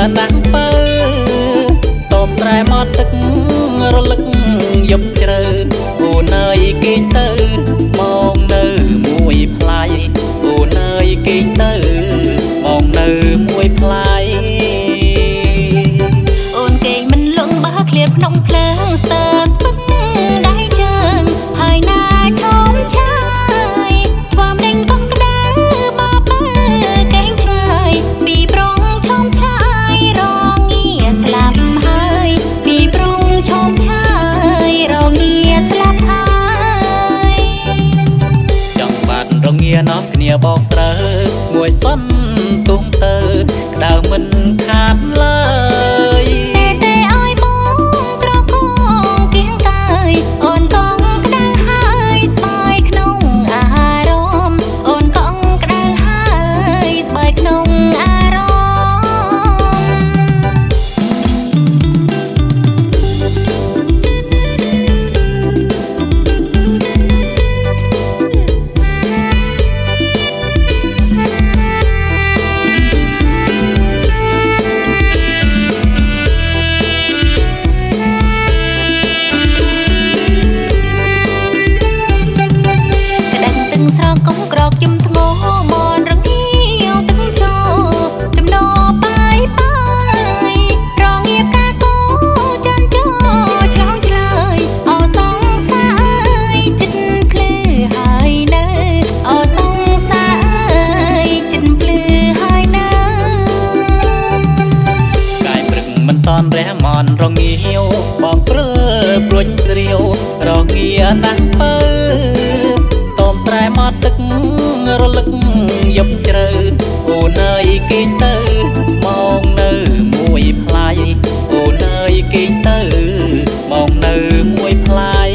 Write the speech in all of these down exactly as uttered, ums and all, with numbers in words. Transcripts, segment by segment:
นังเปิดตบแตรมาตึกระลึกยบเจอโอ้เนยกินเตอมองเนอมวยพลายโอ้เนยกินเตอมองเนอมวยพลายโอนเก่งมันลงบ้าเคลียดพนมเพลิงเสิร์ฟพึ่งได้เจิงภายหน้าชมชายความเด้งก้องกระด้างบ้าเป้แกงชายปีปรงชมชายรองเงียสลับหายปีปรงชมชายรองเงียสลับหายจังบัดรองเงียน้องเนียบอกเสอมวยซ้ำตุ้มเตอดาวมันขาดเลยแต่อ้อยมองตระกงเกียงกายอ่อนกองกระด้างหายสายขนมอารมณ์อ่อนกองกระด้างหายสายขนมอารมณ์ก้องกรอกยุ่มทงโง่มอนรังเหี้ยวตึงโจจำโนไปไปรองเงียบกาโกจันโจฉลองเฉลยเอาสองสายจิตพลือหายเนอเอาสองสายจิตพลือหายเนอกายปรึกมันตอนแรมอนรองเงียวบอกเปลือปลุกเสียวรองเงียนังเปิดตบแตรมาตึกระลึกยบเจอโอ้เนยกินเตอมองเนอมวยพลายโอ้เนยกินเตอมองเนอมวยพลาย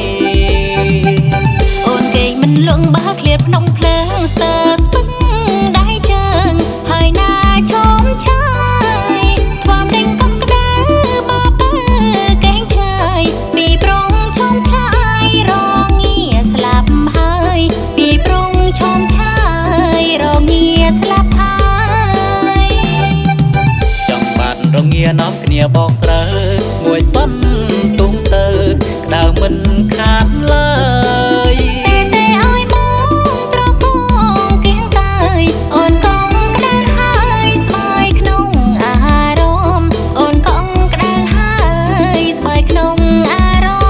โอนเก่งมันลงบ้าเคลียดพนมเพลิงเสิร์ฟพึ่งได้เจิงภายหน้าชมชายความเด้งก้องกระด้างบ้าเป้แกงชายปีปรงชมชายรองเงียสลับหายปีปรงชมชายรองเงียสลับหายจังบัดรองเงียน้องเนียบอกเสอมวยซ้ำตุ้งเตอดาวมันขาดเลยแต่อ้อยมองตระกงเกียงกายอ่อนกองกระด้างหายสายขนมอารมณ์อ่อนกองกระด้างหายสายขนมอารมณ์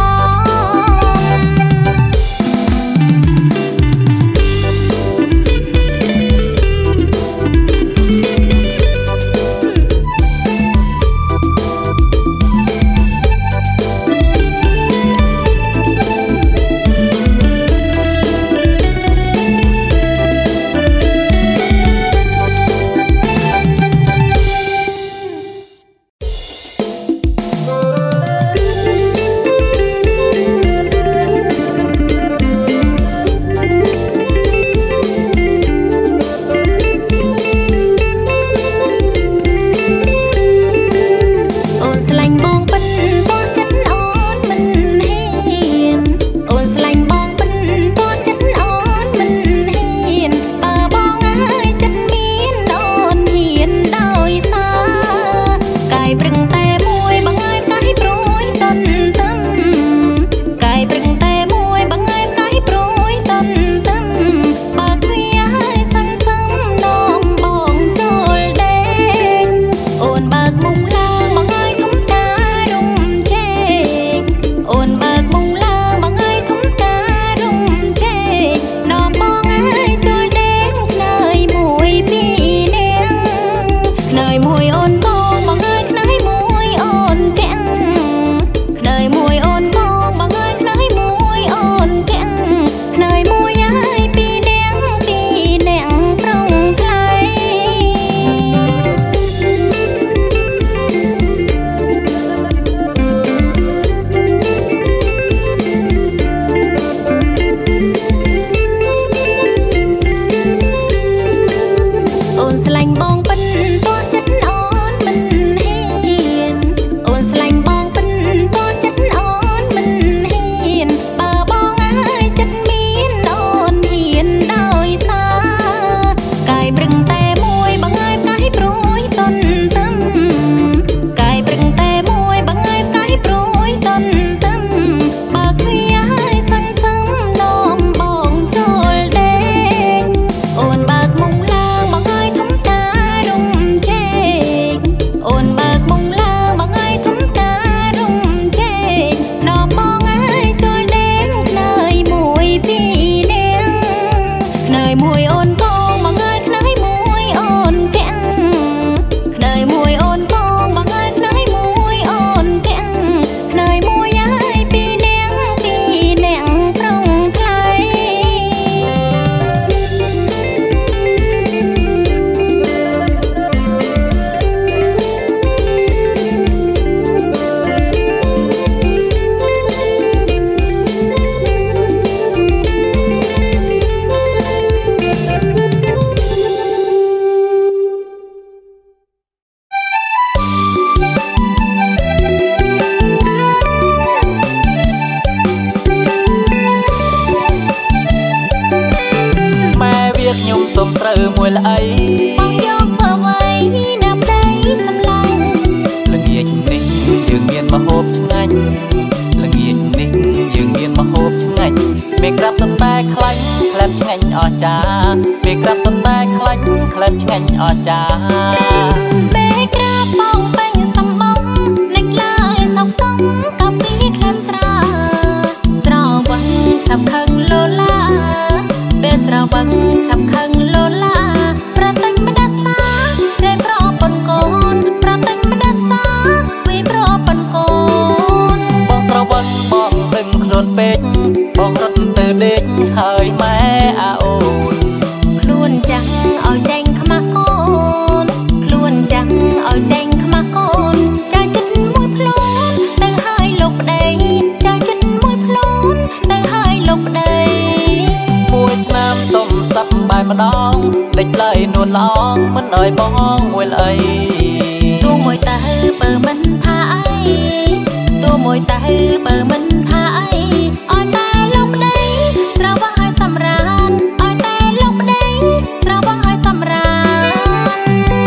មួយល្អីបងយកធ្វើអ្វីនៅប្តីសម្លាញ់ល្ងាចនេះយើងមានម្ហូបឆ្ងាញ់ល្ងាចនេះយើងមានម្ហូបឆ្ងាញ់មេក្រាបសតែខ្លាញ់ក្លែមឆ្ងាញ់អស្ចារ្យមេក្រាបសតែខ្លាញ់ក្លែមឆ្ងាញ់អស្ចារ្យមេក្រាបបងពេញសំបងលេចឡើយសោកសងកាហ្វេក្លែមស្រាស្រវឹងឆាប់ខឹងលឡាពេលស្រវឹងឆាប់ខឹងលឡាប្រទិញម្ដាសាចេប្រប៉ុនកូនប្រទិញម្ដាសាវិប្រប៉ុនកូនបងស្រវឹងបងដឹងខ្លួនពេកបងរត់ទៅដេកហើយម៉ែអាអូនខ្លួនចាំងឲ្យចេញខ្មាស់កូនខ្លួនចាំងឲ្យចេញខ្មាស់កូនចាចិត្តមួយខ្លួនទៅហើយលោកប្តីចាចិត្តមួយខ្លួនទៅហើយលោកប្តីមួយឆ្នាំសុំសាប់បាយម្ដងដេចឡើយនួនល្អងមិនអើយបងមួយអីទូមួយទៅបើមិនថាអីទូមួយទៅបើមិនថាអីឲ្យតែលោកប្តីស្រវឹងឲ្យសម្រានឲ្យតែលោកប្តីស្រវឹងឲ្យសម្រាន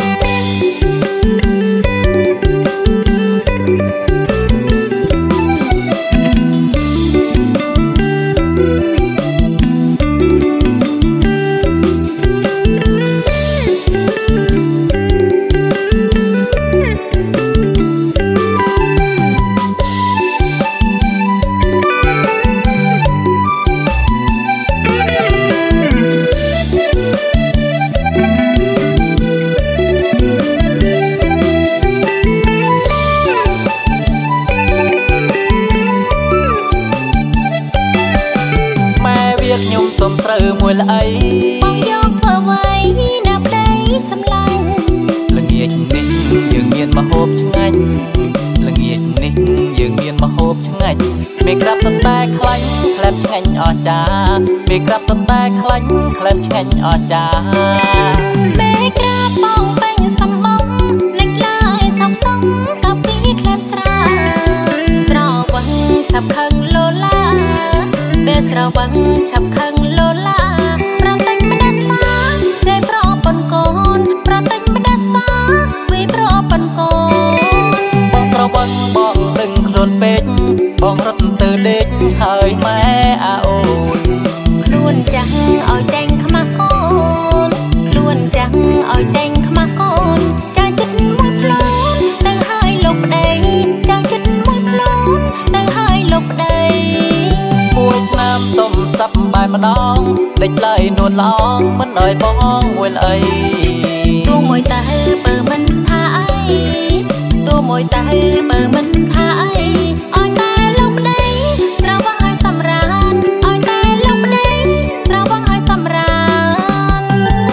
ខ្ញុំសុំត្រូវមួយល្អីបងយកធ្វើអ្វីនៅប្តីសម្លាញ់ល្ងាចនេះយើងមានម្ហូបឆ្ងាញ់ល្ងាចនេះយើងមានម្ហូបឆ្ងាញ់មេក្រាបសតែខ្លាញ់ក្លែមឆ្ងាញ់អស្ចារ្យមេក្រាបសតែខ្លាញ់ក្លែមឆ្ងាញ់អស្ចារ្យមេក្រាបបងពេញសំបងលេចឡើយសោកសងកាហ្វេក្លែមស្រាស្រវឹងឆាប់ខឹងលឡាពេលស្រវឹងឆាប់ខឹងលឡាប្រទិញម្ដាសាចេប្រប៉ុនកូនប្រទិញម្ដាសាវិប្រប៉ុនកូនបងស្រវឹងបងដឹងខ្លួនពេកបងរត់ទៅដេកហើយម៉ែអាអូនខ្លួនចាំងឲ្យចេញខ្មាស់កូនខ្លួនចាំងឲ្យចេញខ្មាស់កូនចាចិត្តមួយខ្លួនទៅហើយលោកប្តីចាចិត្តមួយខ្លួនទៅហើយលោកប្តីមួយឆ្នាំសុំសាប់បាយម្ដងដេចឡើយនួនល្អងមិនអើយបងមួយអីទូមួយទៅបើមិនថាអីទូមួយទៅបើមិនថាអីឲ្យតែលោកប្តីស្រវឹងឲ្យសម្រានឲ្យតែលោកប្តីស្រវឹងឲ្យសម្រាន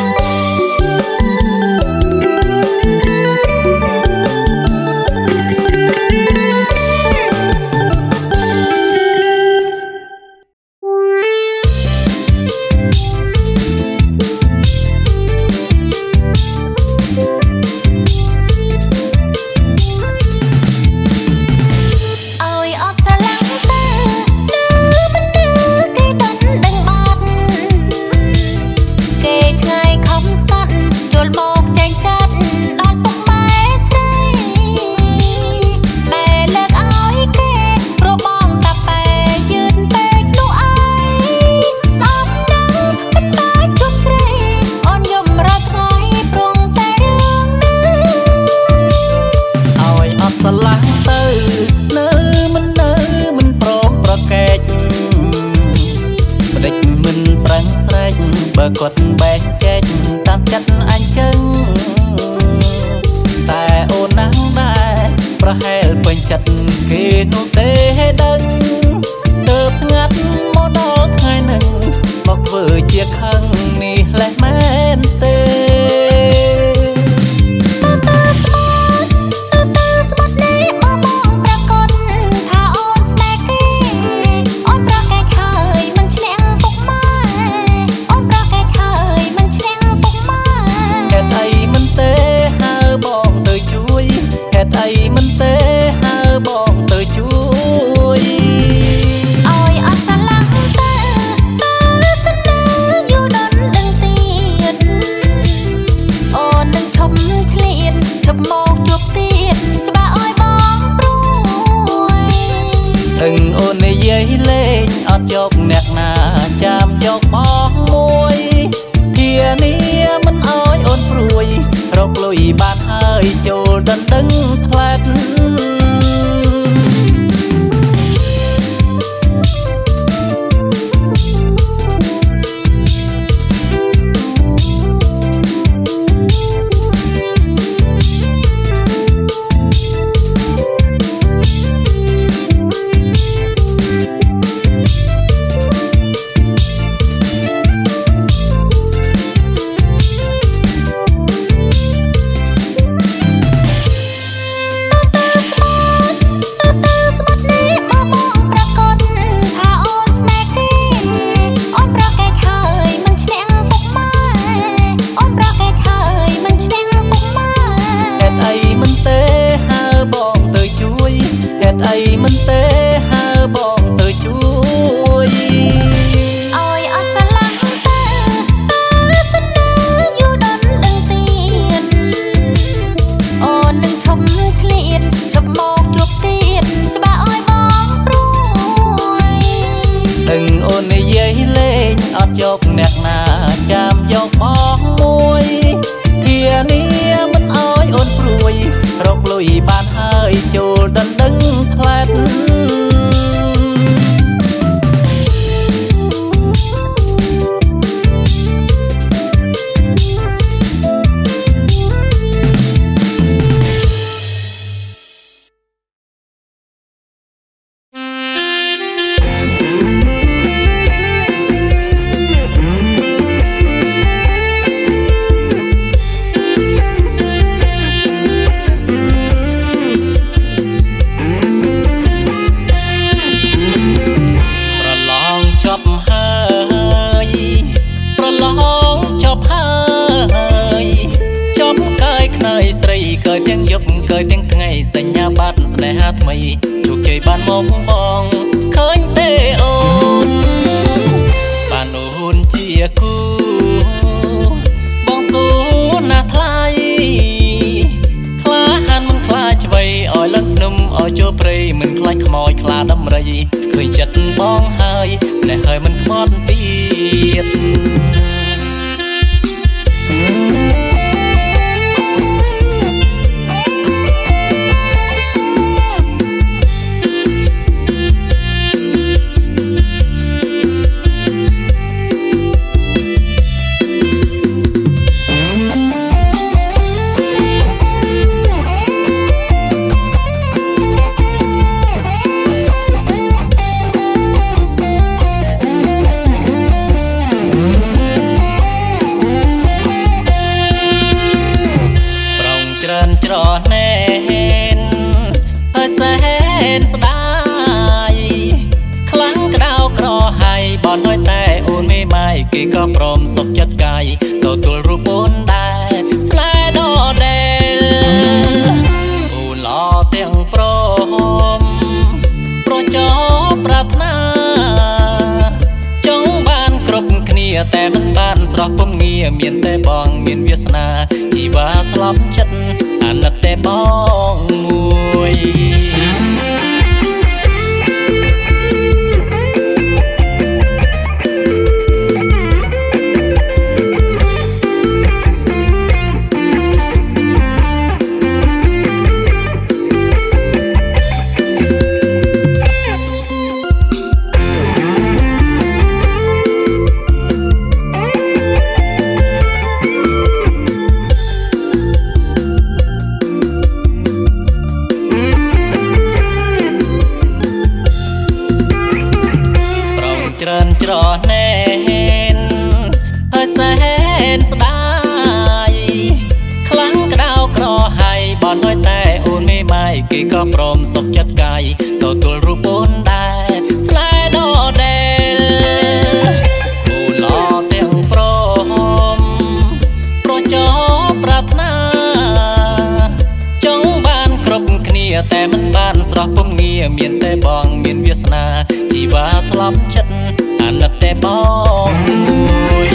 បើគាត់បែកចែកតាមចិត្តអញចឹងតែអូនណាស់ដែរប្រហែលពេញចិត្តគេនោះទេដឹងទៅស្ងាត់មកដល់ថ្ងៃនឹងមកធ្វើជាខឹងនេះលេះមែនទេអីមិនទេហើបងទៅជួយអូននិយាយលេងអត់យកអ្នកណាចាំយកបងមួយធានាមិនអោយអូនព្រួយរកលុយបានហើយចូលដណ្ដឹងផ្លែតសញ្ញាបាត់ស្នេហាថ្មីជោគជ័យបានមកបងឃើញទេអូនបានអូនជាគូបងស៊ូណាស់ថ្លៃខ្លាហានមិនខ្លាចអ្វីឲ្យលឹកភ្នំឲ្យចូលព្រៃមិនខ្លាចខ្មោចខ្លាដំរីឃើញចិត្តបងហើយស្នេហ៍ហើយមិនខ្មាត់ទៀតគេក៏ព្រមសុខចិត្តកាយទទួលរូបអូនដែរស្នេហ៍ដដែលអូនល្អទាំងព្រមប្រចោប្រាថ្នាចង់បានគ្រប់គ្នាតែមិនបានស្រស់ពុំងារមានតែបងមានវាសនាជីវ៉ាស្លាប់ចិត្តអាណិតតែបងមួយច្រណែនហើយសែនស្ដាយខ្លាំងក្តៅក្រហាយបនហើយតែអូនមេម៉ាយគេក៏ព្រមសុខចិត្តកាយទទួលរូបអូនដែរស្នេហ៍ដដែលអូនល្អទាំងព្រមប្រចោប្រាថ្នាចង់បានគ្រប់គ្នាតែមិនបានស្រស់ពុំងារមានតែបងមានវាសនាជីវ៉ាស្លាប់ចិត្តអាណិតតែបងមួយ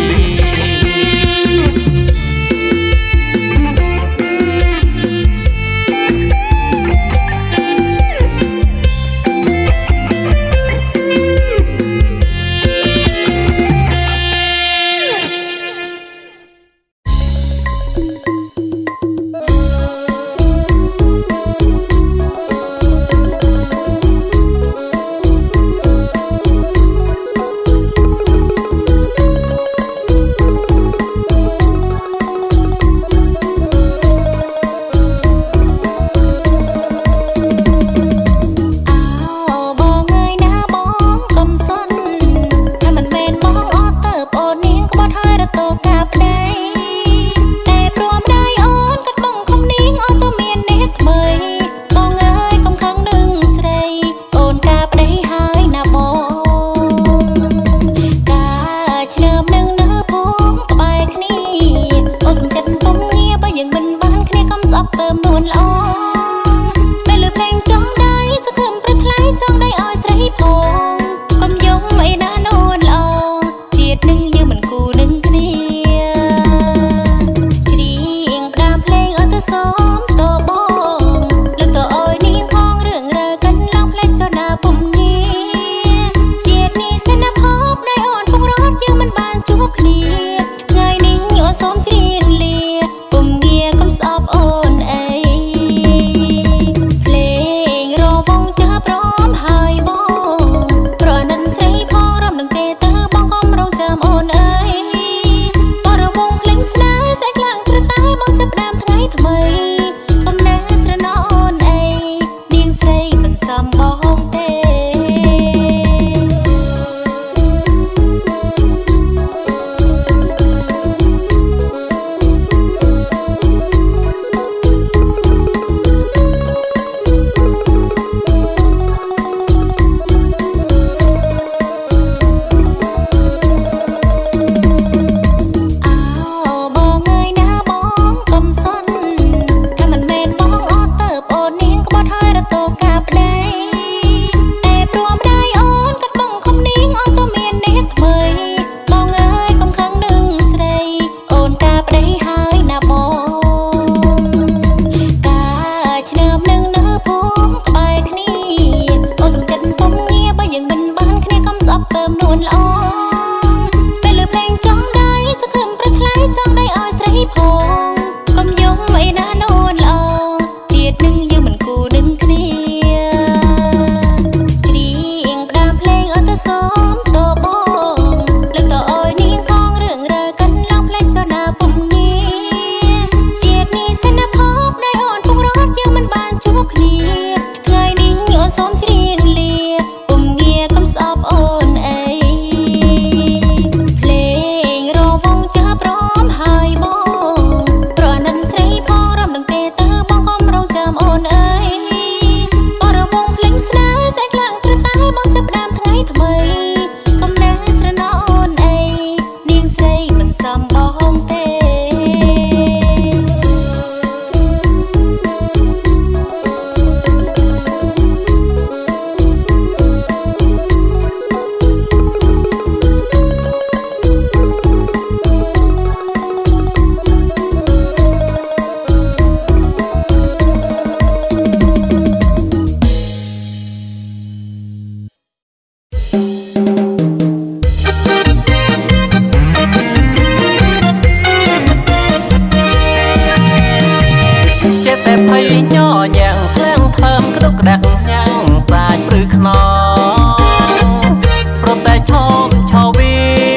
hay nhỏ nhàng khen thơm cái đúc đặt nhang xài bự khno pro tay chôm cho vi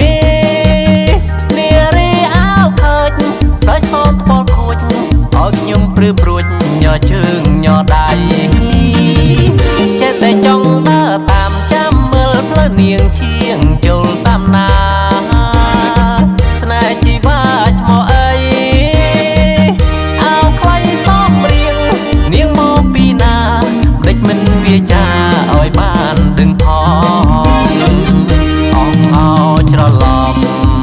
nia ri áo khơi sải xôm po khôi ở nhung bự bụi nhỏ chừng nhỏ đại cái tay trong ta tạm trăm mưa phơi niềng chiêng chul tam na snai chi ba chmo ấy áo khay xóm riêng niềng mô pi na địch mình vía cha ơi ban đừng thong ong ao cho lòng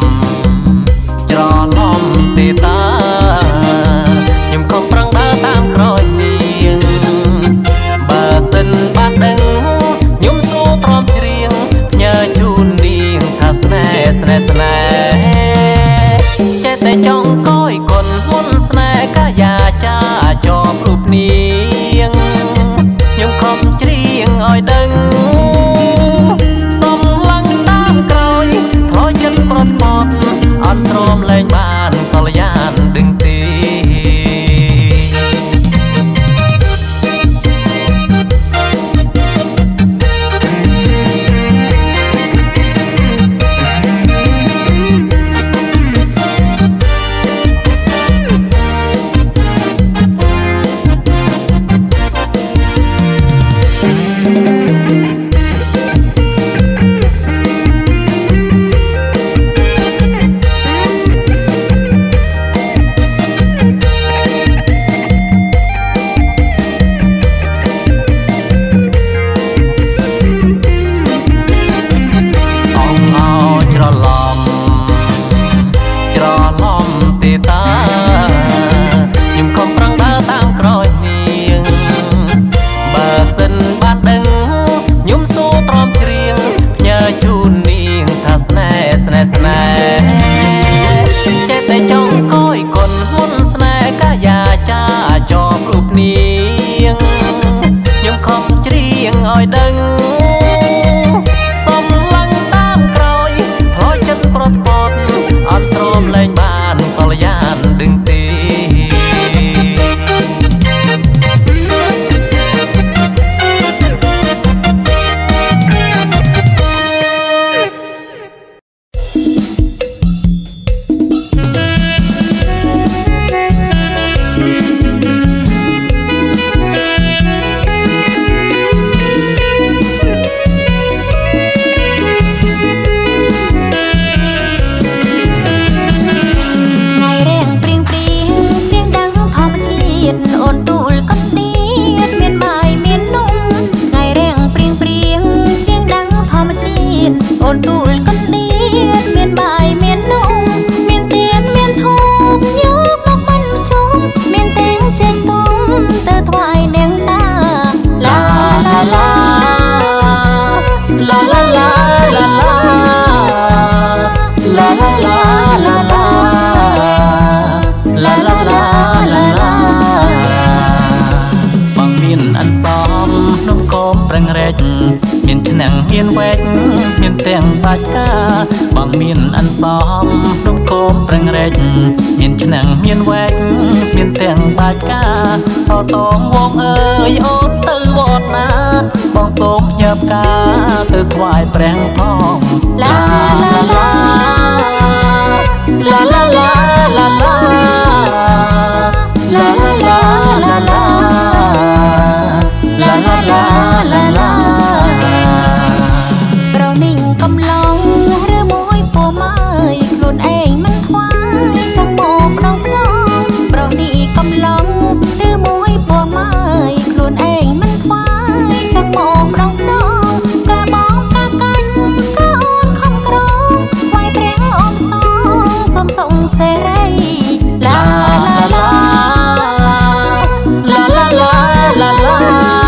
cho lòng tê ta nhưng không prang đá tam cõi niềng bà sinh ban đừng nhung su trom riêng nhớ chun niềng tha sne sne sne che tay trong coi còn muốn sne cả già cha cho rụp niềng nhưng không riêng ơi đừng xóm lăng tam cõi thôi chân bọt bọt ăn trom lên bàn còn gian đừng tì bằng miền ăn xóm đông côm prang rech miền chân nắng miền quét miền tiếng bạch ca thọ tóm vong ơi ốt tư bọt na bong xốp nhập ca từ thoại prang phong la la la la la la la la la la la la la la la la la เรานิ่งกำลังหรือมวยโปไม้ខ្លួនឯងមិនខ្វាយចង់មកน้องផ្លងเรานี่กำลังหรือมวยโปไม้ខ្លួនឯងមិនខ្វាយចង់មកน้องផ្លងកាបងកាកាញ់ក៏អូនខំក្រងខ្វាយព្រះអមសងសំសុងសេរីឡាឡាឡាឡាឡាឡាឡាឡា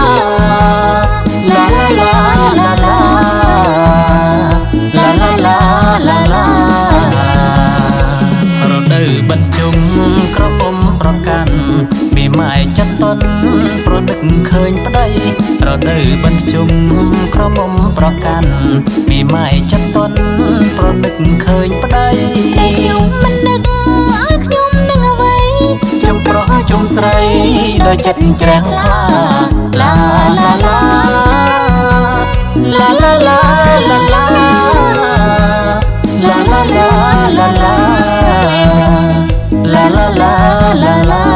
បញ្ជុំក្រមុំប្រកាន់មីម៉ែចាត់តន់ប្រនឹកឃើញប្តីរដូវបញ្ជុំក្រមុំប្រកាន់មីម៉ែចាត់តន់ប្រនឹកឃើញប្តីតែខ្ញុំមិននឹកឲ្យខ្ញុំនឹងអ្វីចំប្រុសចំស្រីដោយ đời chất trẻ hoa la la la la la la la la la la la la la la la la la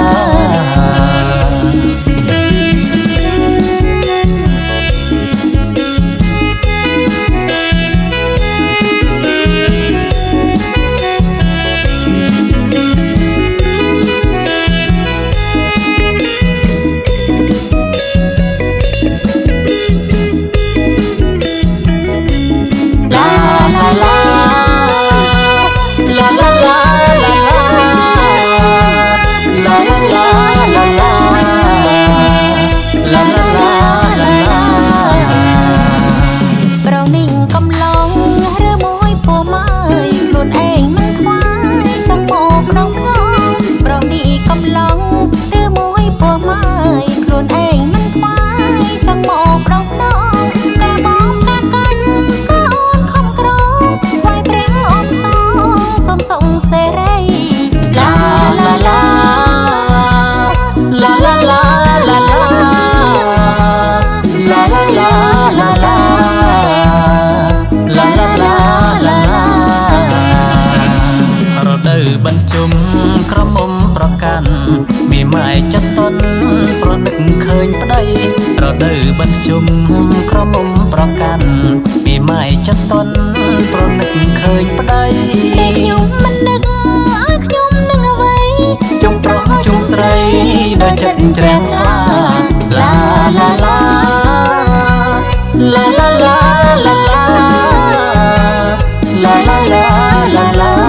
บรรจุมกระมุมประกันมีไม้จัดต้นประนึกเคยปได้เราดื้อบรรจุมกระมุมประกันมีไม้จัดต้นประนึกเคยปได้เด็กยุ่มมันนึกอักยุ่มนึกเอาไว้จงโปรดจงใส่โดยจัดแรงลาลาลาลาลาลาลาลาลาลาลาลาลาลา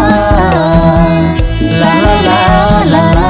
La la la la la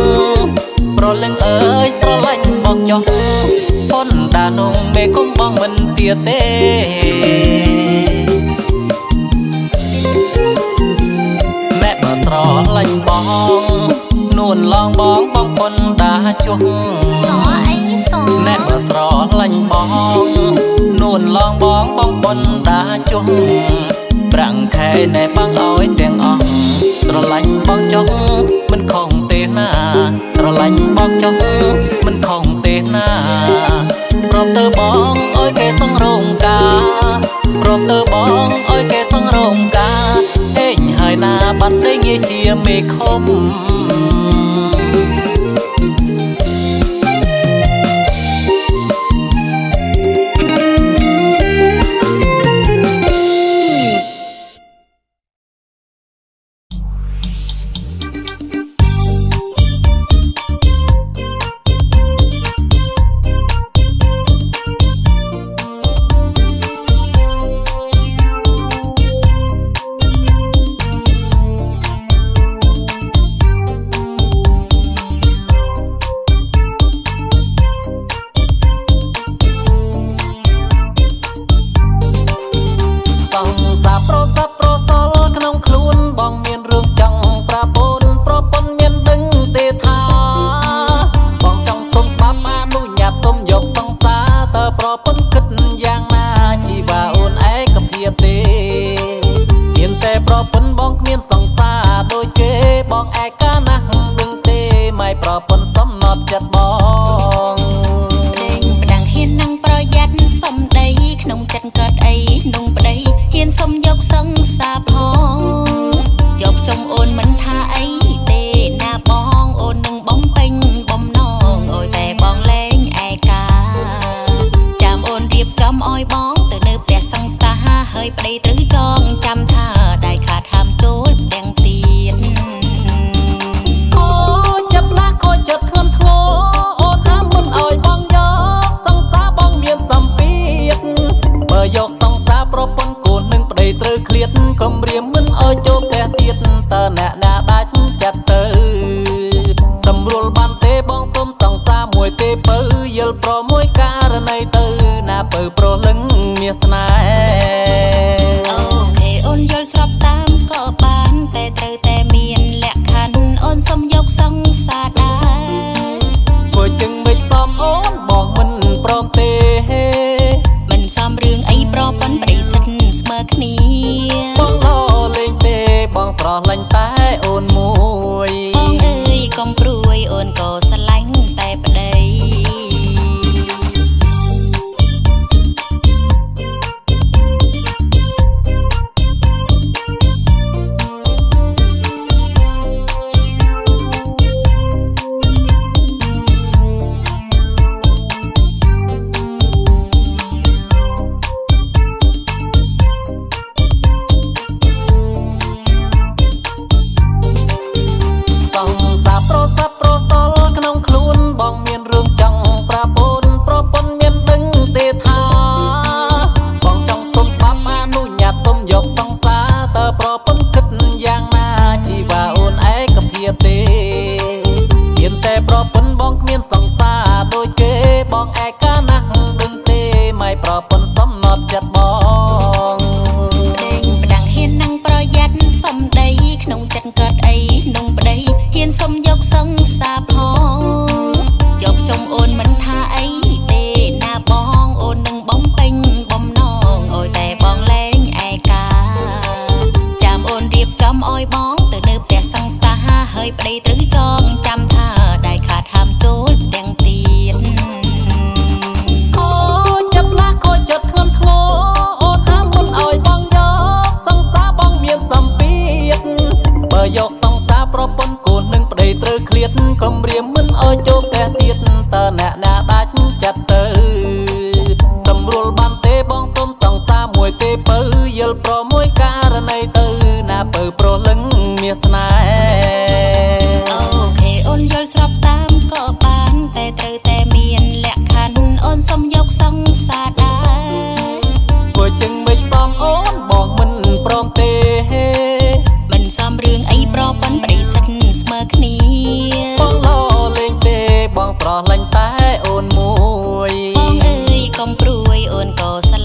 ប្រលឹងអើយស្រឡាញ់បងចុះប៉ុនដានងមេគុំបងមិនគ្នាទេអ្នកបើស្រឡាញ់បងនួនឡងបងបងប៉ុនដាជុះអ្នកបើស្រឡាញ់បងនួនឡងបងបងប៉ុនដាជុះប្រាំងខែណែបងឲ្យទាំងអស់ស្រឡាញ់បងចុះមិនខំទេណាស្រឡាញ់បងចុះមិនខំទេណាព្រមទៅបងឲ្យគេសង្រោងការព្រមទៅបងឲ្យគេសង្រោងការហេងហើយណាបាត់ដេញជាមេខំស្រឡាញ់តែអូនមួយកងអើយកុំព្រួយអូនក៏ស្រ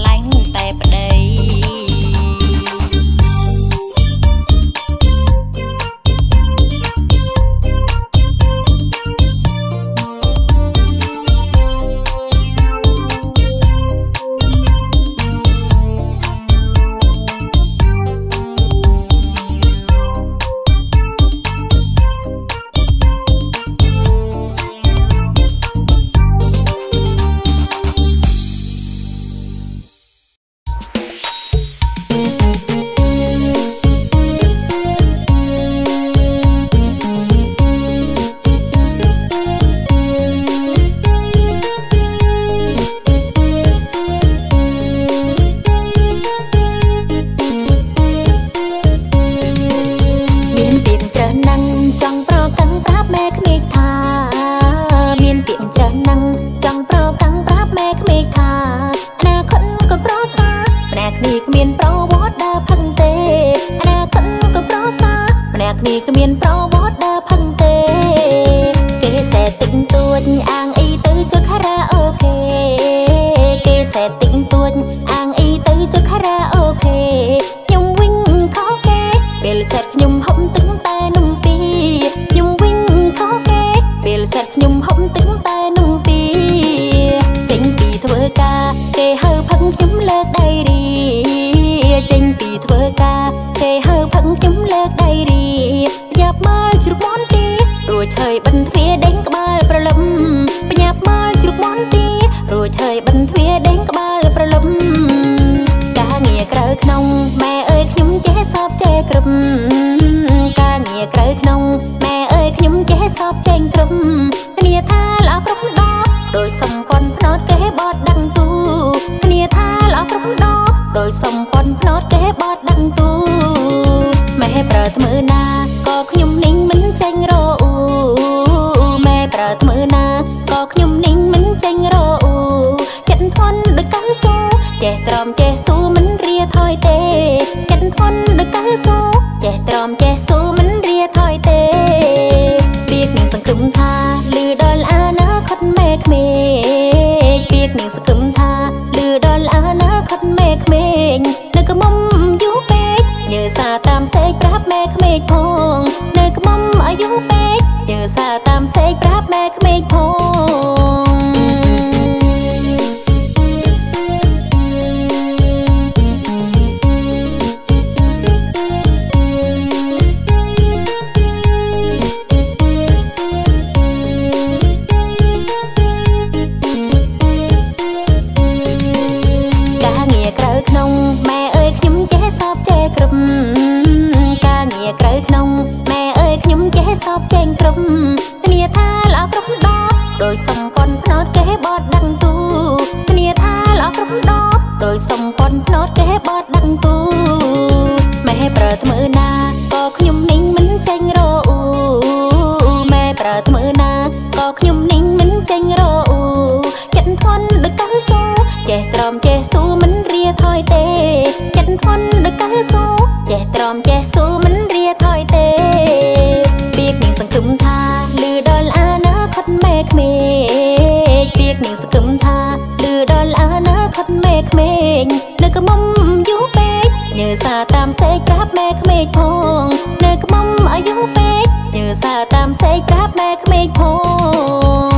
សបចេញក្រុមគ្នាថាល្អគ្រប់ដបដោយសំពន់ភ្នោតគេបត់ដឹងទូគ្នាថាល្អគ្រប់ដបដោយសំពន់ភ្នោតគេបត់ដឹងទូម៉ែប្រើថ្មើណាក៏ខ្ញុំninhមិនចាញ់រអ៊ូម៉ែប្រើថ្មើណាក៏ខ្ញុំninhមិនចាញ់រអ៊ូចិត្តធន់ដូចកៅស៊ូចេះត្រមចេះស៊ូមិនរាថយទេចិត្តធន់ដូចកៅស៊ូចេះត្រមចេះស៊ូមិនរាថយទេពាក្យនឹងសង្ឃឹមថាលឺដល់អនាគតមេក្មេងពាក្យនឹងសង្ឃឹមថាលឺដល់អនាគតមេក្មេងនៅក្មុំយូរពេកញើសាតាមសេកប្រាប់ម៉ែក្មេងផងនៅក្មុំអាយុពេកញើសាតាមសេកប្រាប់ម៉ែក្មេងផងក្នុងម៉ែអើយខ្ញុំចេះសបចេះគ្រប់ការងារក្រៅក្នុងម៉ែអើយខ្ញុំចេះសបចេញគ្រប់គ្នាថាល្អគ្រប់ដបដោយសំពន់ភ្នោតគេបត់ដឹងទូគ្នាថាល្អគ្រប់ដបដោយសំពន់ភ្នោតគេបត់ដឹងទូម៉ែប្រើថ្មើណាក៏ខ្ញុំninhមិនចាញ់រអ៊ូម៉ែប្រើថ្មើណាក៏ខ្ញុំninhមិនចាញ់រអ៊ូចិត្តធន់ដូចកៅស៊ូចេះត្រមចេះស៊ូមិនរាថយទេចិត្តធន់ដូចកៅស៊ូចេះត្រមចេះស៊ូមិនរាថយទេពាក្យនេះសង្ឃឹមថាលឺដល់អនាគតមេក្មេងពាក្យនេះសង្ឃឹមថាលឺដល់អនាគតមេក្មេងនៅក្មុំយូរពេកញើសាតាមសេកប្រាប់ម៉ែក្មេងផងនៅក្មុំអាយុពេកញើសាតាមសេកប្រាប់ម៉ែក្មេងផង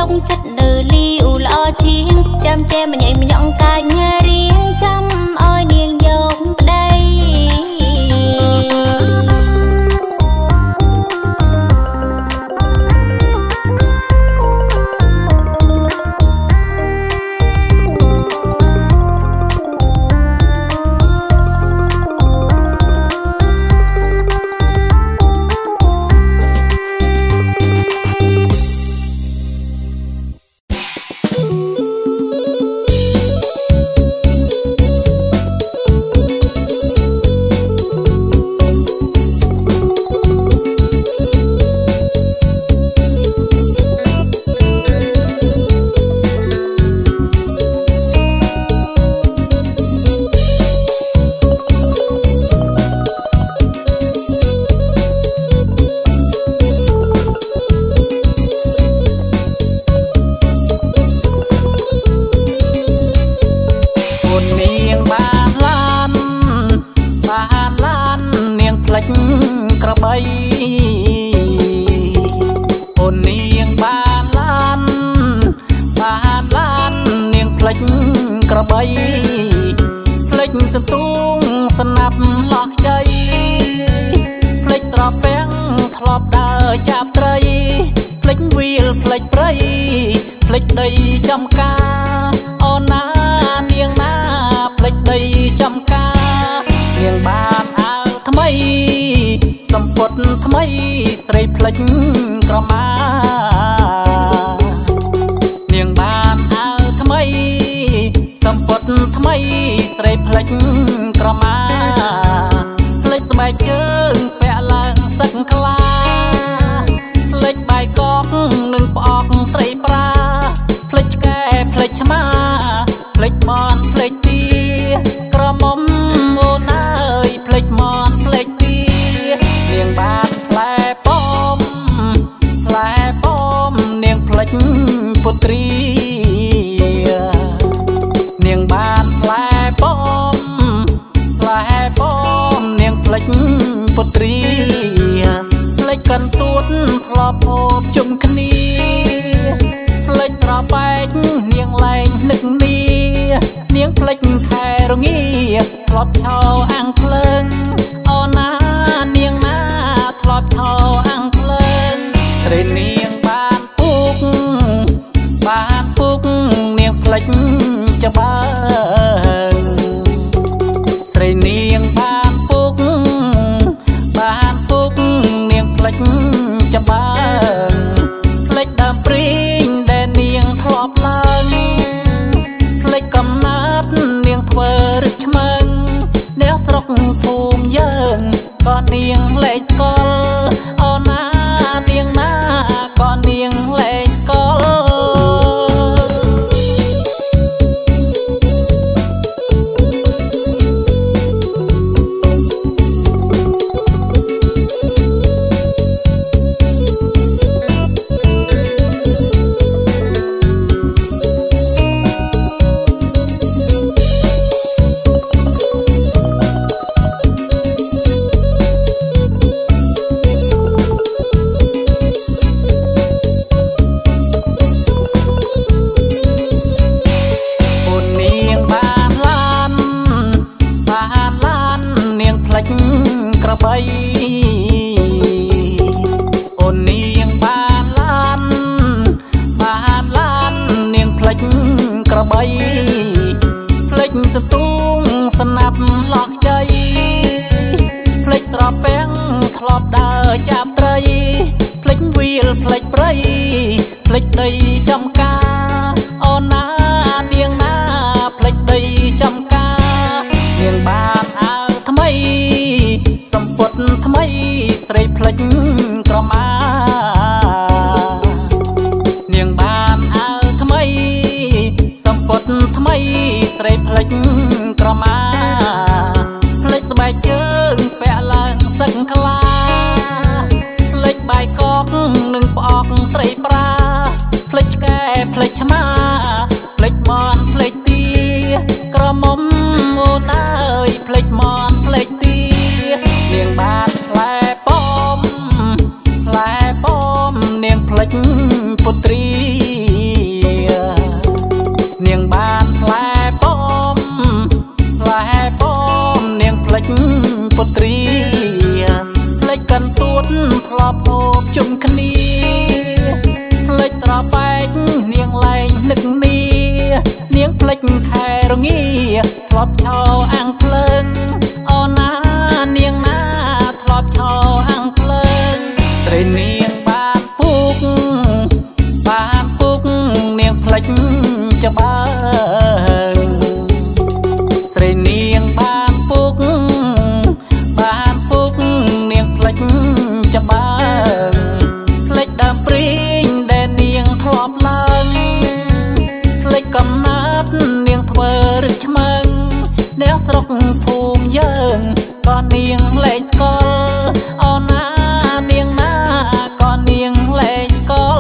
ក្នុងចិត្តនៅលីអ៊ូល្អជាងចាំចេះមិនញ៉ៃមិនញ៉ងកាញ់រៀងចាំអើយនាងយកប្តីក្របីអូននាងបានឡានបានឡាននាងផ្លេចក្របីផ្លេចសន្ទូងស្នាប់ឡោះខ្ចីផ្លេចត្រពាំងធ្លាប់ដើរចាប់ត្រីផ្លេចវាលផ្លេចព្រៃផ្លេចដីចំការអូនណានាងណាផ្លេចដីចំការនាងបានអើថ្មីសំពត់ថ្មីស្រីផ្លេចក្រមានាងបានអើថ្មីសំពត់ថ្មីស្រីផ្លេចក្រមាផ្លេចស្បែកជើងពាក់ឡើងសឹកខ្លាផ្លេចបាយកកនិងផ្អកត្រីប្រាផ្លេចឆ្កែផ្លេចឆ្មាផ្លេចមន់ផ្លេចទីក្រមុំអូនអើយផ្លេចមន់ផ្លេចទីនាងបានផ្លែប៉ោមផ្លែប៉ោមនាងផ្លេចពុត្រីនាងបានផ្លែប៉ោមផ្លែប៉ោមនាងផ្លេចពុត្រីផ្លេចកន្ទួតធ្លាប់ហូបជុំគ្នាផ្លេចត្របែកនាងលែងនឹកនីនាងផ្លេចខែរងាធ្លាប់ឆោអាំងភ្លើងអូនណានាងណាធ្លាប់ឆោអាំងភ្លើងស្រីនាងបានពុកបានពុកនាងផ្លេចច្បាងស្រីនាងបានពុកបានពុកនាងផ្លេចច្បាងផ្លេចដើមព្រីងដែលនាងធ្លាប់ឡើងផ្លេចកំណាត់នាងធ្វើរឹកឆ្មើងអ្នកស្រុកភូមិយើងក៏នាងលេខស្គាល់អូនណានាងណាក៏នាងលេខស្គាល់ក្របីអូននាងបានឡានបានឡាននាងផ្លេចក្របីផ្លេចសន្ទូងស្នាប់ឡោះខ្ចីផ្លេចត្រពាំងធ្លាប់ដើរចាប់ត្រីផ្លេចវាលផ្លេចព្រៃផ្លេចដីចំការអូនណានាងណាផ្លេចដីចំការនាងបានអើថ្មីសំពត់ថ្មីស្រីផ្លេចក្រមានាងបានអើថ្មីសំពត់ថ្មីស្រីផ្លេចក្រមាផ្លេចស្បែកជើងពាក់ឡើងសឹកខ្លាផ្លេចបាយកកនិងផ្អកត្រីប្រាផ្លេចឆ្កែផ្លេចឆ្មាផ្លេចមន់ផ្លេចទីក្រមុំអូនអើយផ្លេចមន់ផ្លេចទីនាងបានផ្លែប៉ោមផ្លែប៉ោមនាងផ្លេចពុត្រីគ្រប់ត្រៀផ្លេចកាន់ទួតធ្លាប់ហូបជុំគ្នាផ្លេចត្របែកនាងលែងនឹកនីនាងផ្លេចខែរងាធ្លាប់ឆោអាំងភ្លើងអូនណានាងណាធ្លាប់ឆោអាំងភ្លើងត្រីនាងបានពុកបានពុកនាងផ្លេចច្បាងស្រីនាងបានពុកបានពុកនាងផ្លេចច្បាងផ្លេចដើមព្រីងដែលនាងធ្លាប់ឡើងផ្លេចកំណាត់នាងធ្វើរឹកឆ្មើងអ្នកស្រុកភូមិយើងក៏នាងលែងស្គាល់អូនណានាងណាក៏នាងលែងស្គាល់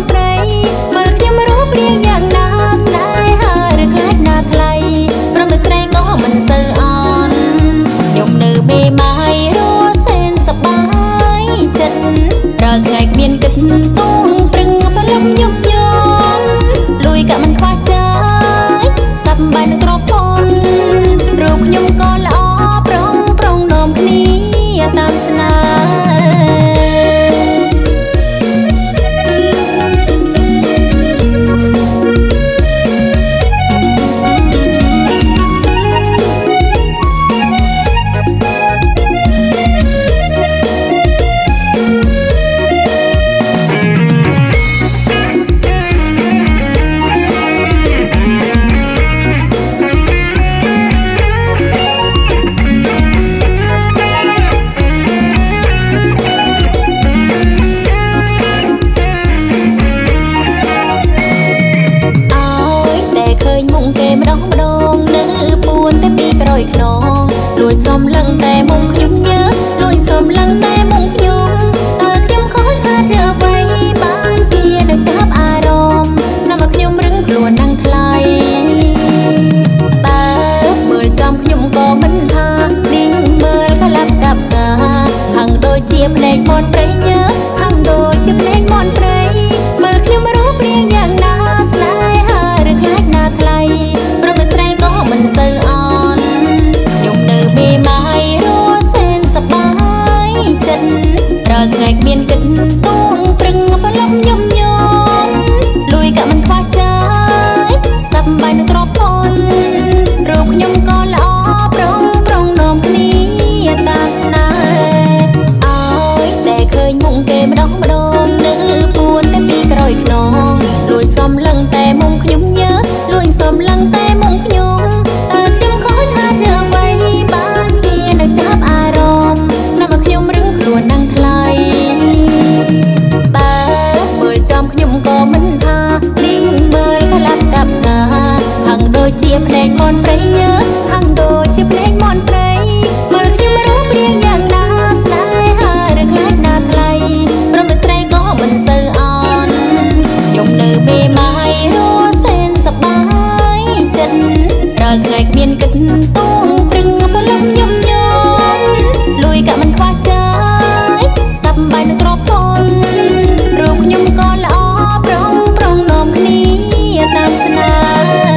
ប្រមស្រីងមន់ព្រៃញើសហាំងដូចជាភ្លេងមន់ព្រៃមើលខ្ញុំរូបរាងយ៉ាងណាស្នេហាឬខ្លាចណាថ្លៃព្រមស្រីក៏មិនសូវអន់ខ្ញុំនៅមេម៉ាយរស់សែនសប្បាយចិត្តរាល់ថ្ងៃគ្មានគិតទួងព្រឹងពលំញឹមញយលួយក៏មិនខ្វះចាយសប្បាយនឹងទ្រព្យធនរូបខ្ញុំក៏ល្អប្រងប្រងនាំគ្នាតាមស្នេហ៍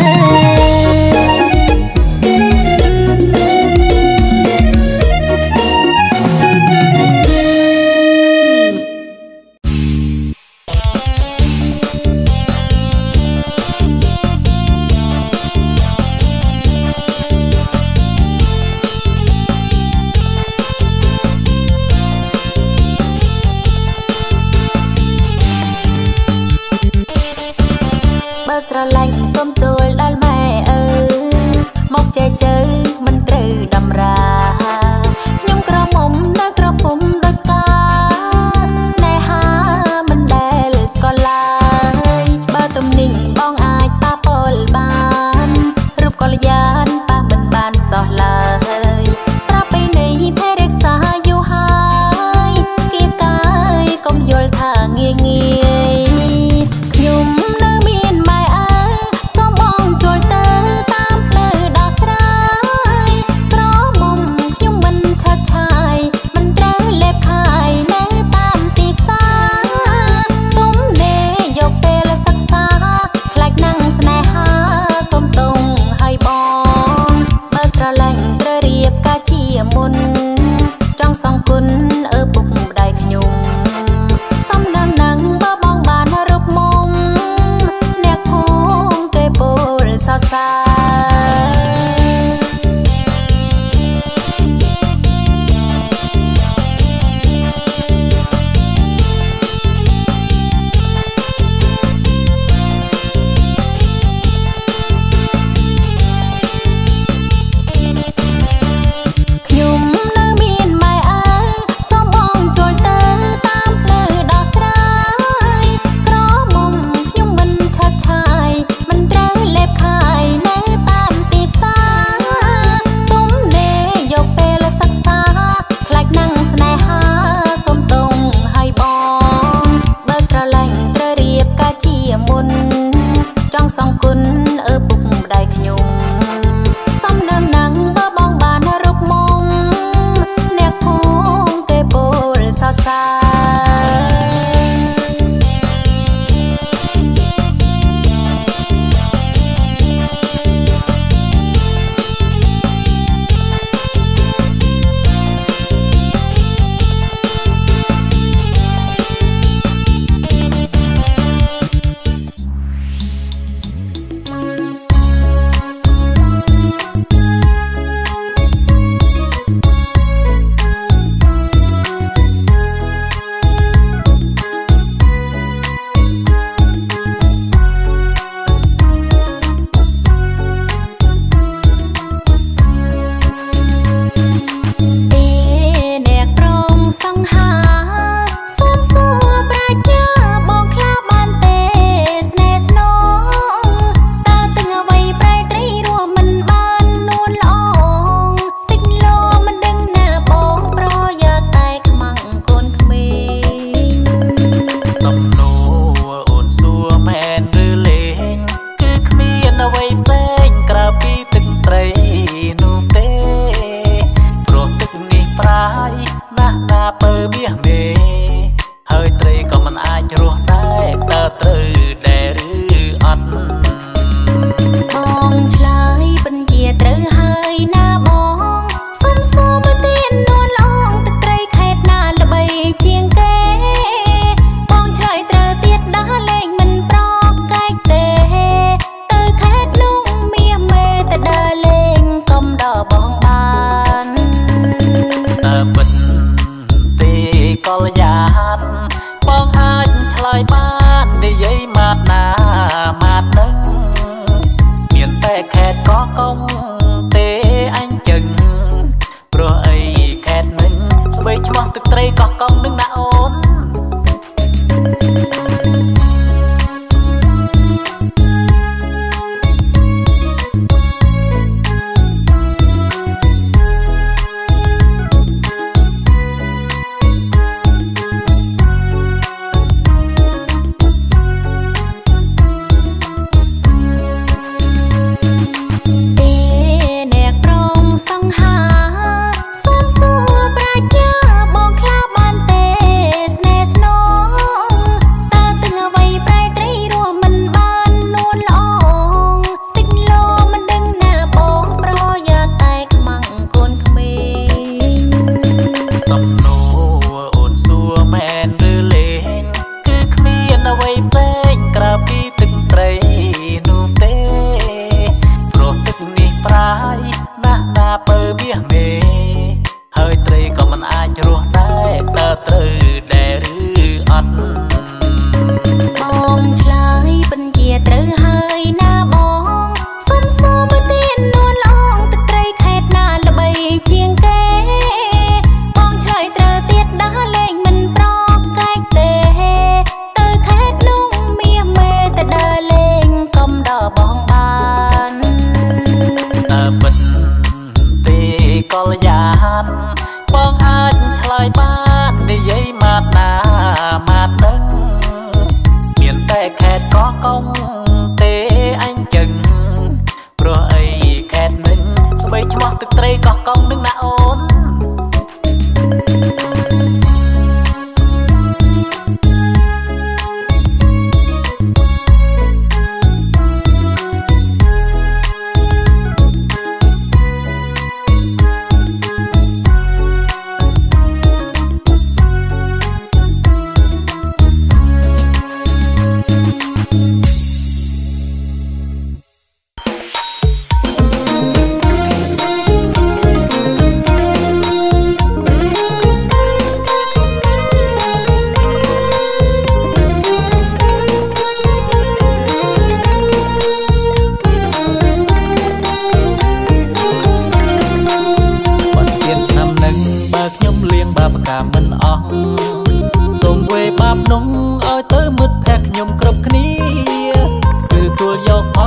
ស្រឡាញ់សូមចូលដល់ម៉ែអើមកចែកជើមិនត្រូវតម្រាខ្ញុំក្រមុំនៅក្រពុំដូចកាស្នេហាមិនដែលស្គាល់ឡើយបើទំនិញបងអាចប៉ះពាល់បានរូបកល្យានប៉ះមិនបានសោះឡើយប្រាប់ពីនៃថែរក្សាយូរហើយគៀកាយកុំយល់ថាងាយងាយខ្ញុំនៅមានម៉ែសូមបងចូលទៅតាមផ្លូវដោះស្រាយក្រមុំ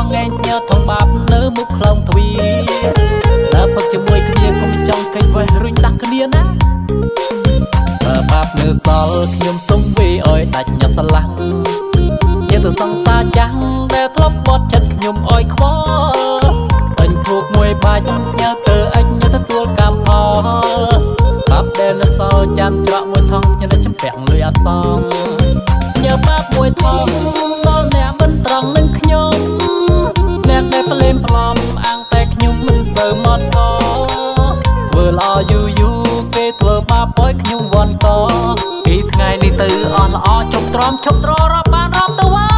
ផងឯងញើធំបាបនៅមុខខ្លងទ្វាដើរផឹកជាមួយគ្នាកុំចង់កិច្ចវេះរុញដាស់គ្នាណាបើបាបនៅសល់ខ្ញុំសុំវាឲ្យដាច់ញ៉ាស្រឡះជាទៅសង្សារចាំងដែលធ្លាប់បត់ចិត្តខ្ញុំឲ្យខ្វល់អញភូកមួយបាច់ញើទៅអញញើទទួលកម្មផលបាបដែលនៅសល់ចាំច្រកមួយថងខ្ញុំចំពាក់លុយអត់សងញើបាបមួយថងដល់អ្នកមិនត្រង់នឹងខ្ញុំអ្នកដែលប្លែមប្លំអាងតែខ្ញុំមិនសូវមកកធ្វើល្អយូរយូរគេធ្វើបាបឲ្យខ្ញុំវ័នកពីថ្ងៃនេះទៅអស់ល្អជប់ទ្រាំជប់ទ្ររាប់បានរាប់ទៅហើយ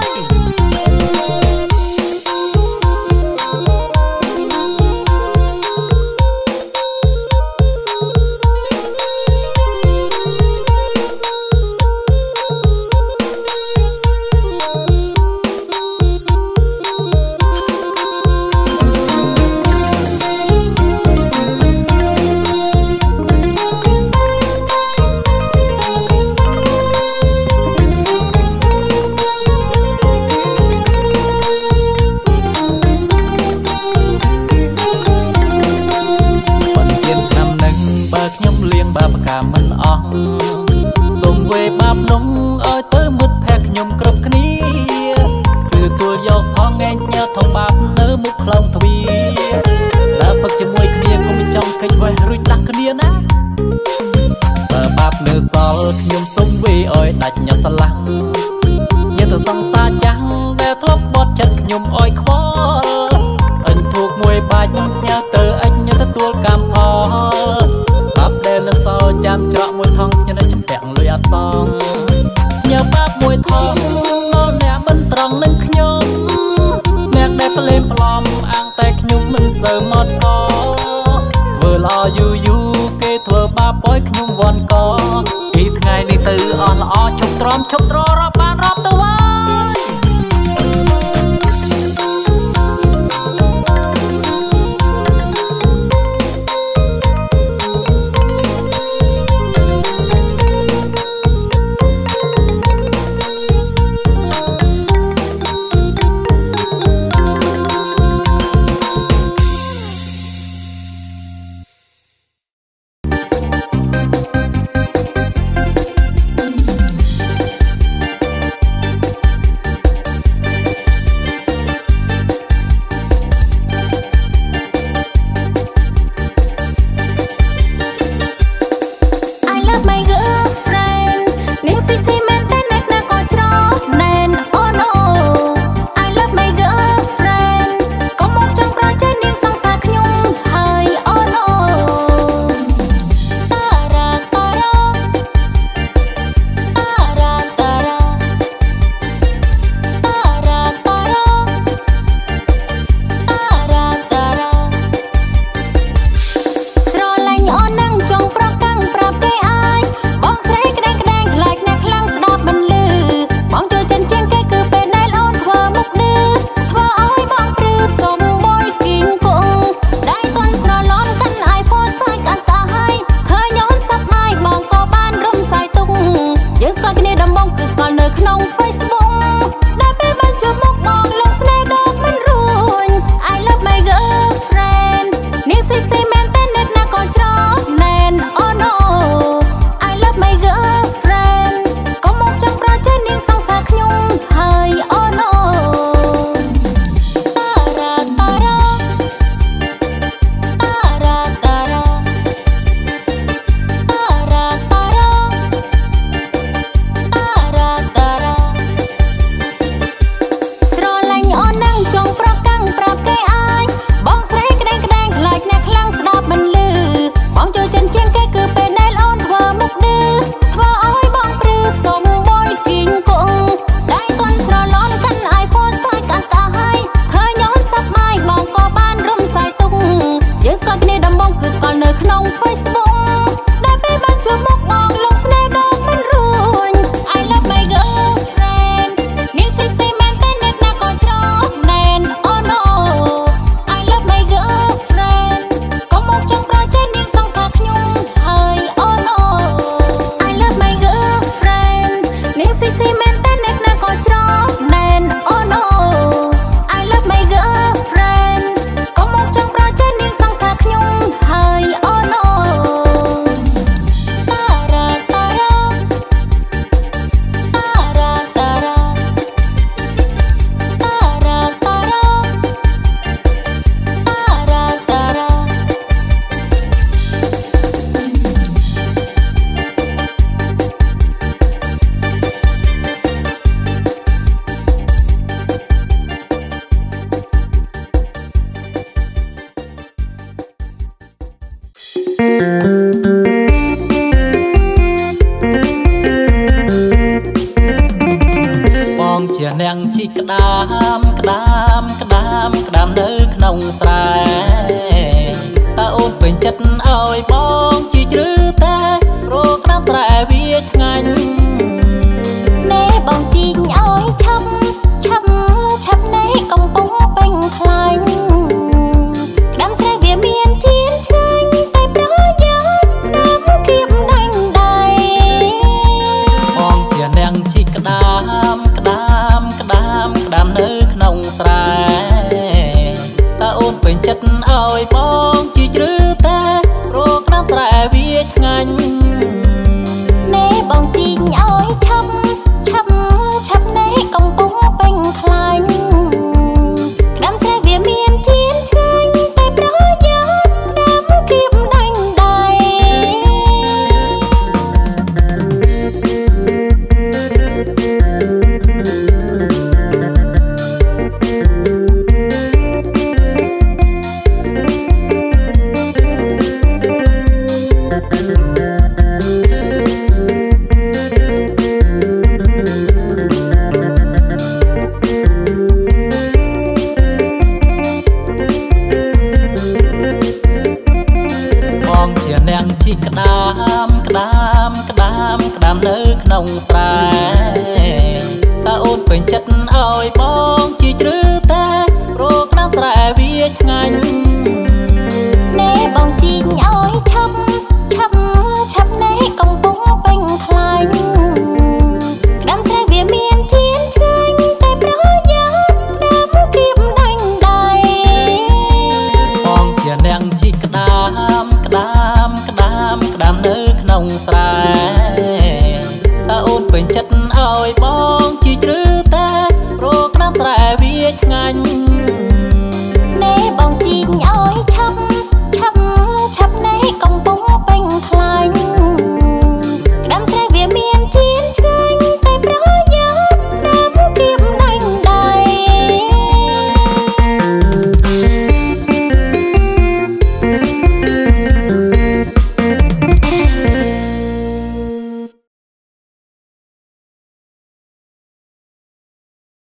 មិនអស់សូមវេបាបនងឲ្យទៅមុតភ័ក្រខ្ញុំគ្រប់គ្នាគឺទួលយកផងឯងញើធំបាបនៅមុខខ្លងទ្វាដើរផឹកជាមួយគ្នាកុំចង់កិច្ចវេះរុញដាស់គ្នាណាបើបាបនៅសល់ខ្ញុំសុំវេឲ្យដាច់ញ៉ាស្រឡះញើទៅសង្សារចាំងដែលធ្លាប់បត់ចិត្តខ្ញុំឲ្យខ្វល់អញភូកមួយបាច់ញើទៅអញញើទទួលកម្មផលបាបដែលនៅសល់ចាំច្រកមួយថងខ្ញុំចំពាក់លុយអត់សងញើបាបមួយថងដល់អ្នកមិនត្រង់នឹងខ្ញុំអ្នកដែលប្លែមប្លំអាងតែខ្ញុំមិនសូវមកកធ្វើល្អយូរយូរគេធ្វើបាបឲ្យខ្ញុំវ័នកពីថ្ងៃនេះទៅអស់ល្អជប់ទ្រាំជប់ទ្ររាប់បានរាប់ទៅហើយចិត្តឲ្យបងជាជ្រឺតែរកក្តាប់ស្រែវាឆ្ងាញ់ណែបងជីងឲ្យឆាប់ឆាប់ឆាប់ណែកំពុងពេញខ្លាញ់ក្តាប់ស្រែវាមានជាតិឆ្ងាញ់តែប្រយោជន៍តាមគៀបដាញ់ដៃបងជានាងជីក្ដាមក្ដាមក្ដាមក្ដាមនៅក្នុងស្រែតើអូនពេញចិត្តឲ្យបងជាជ្រឺតែរកក្តាប់ស្រែវាឆ្ងាញ់ណែបងជីងឲ្យឆាប់ឆាប់ឆាប់ណែកំពុងពេញខ្លាញ់ក្តាប់ស្រែវាមានជាតិឆ្ងាញ់តែប្រយោជន៍តាមគៀបដាញ់ដៃនាងជីក្ដាមក្ដាមក្ដាមក្ដាមនៅក្នុងស្រែតើអូនពេញចិត្តឲ្យបងជាជ្រឺតែរកក្តាប់ស្រែវាឆ្ងាញ់ណែបងជីងឲ្យឆាប់ឆាប់ឆាប់ណែកំពុងពេញខ្លាញ់ក្តាប់ស្រែវាមានជាតិឆ្ងាញ់តែប្រយោជន៍តាមគៀបដាញ់ដៃបងជានាងជីក្ដាមក្ដាមក្ដាមក្ដាមនៅក្នុងស្រែតើអូនពេញចិត្តឲ្យបងជាជ្រឺតែរកក្តាប់ស្រែវាឆ្ងាញ់